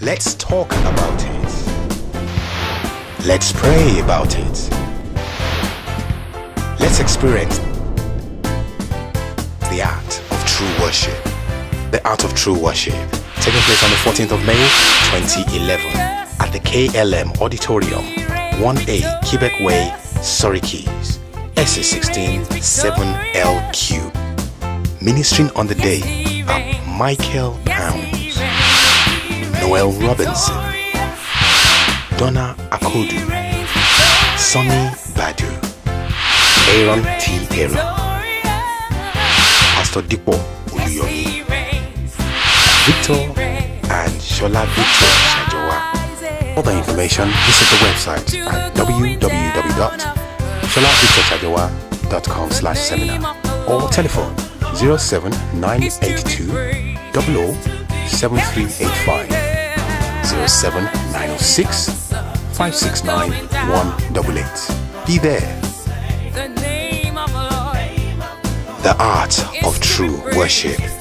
Let's talk about it. Let's pray about it. Let's experience the art of true worship. The art of true worship, taking place on the 14th of May 2011 at the KLM Auditorium, 1A Quebec Way, Surrey Keys, SA16 7LQ. Ministering on the day are Michael Pounds, Noel Robinson, Donna Akodu, Sonnie Badu, Aaron T. Aaron, Pastor Dipo, Oluyomi, Victor and Shola Victor-Sajowa. For other information, visit the website at www.sholavictorsajowa.com/seminar or telephone 07982 007385, 07906 569 188. Be there. The art of true worship.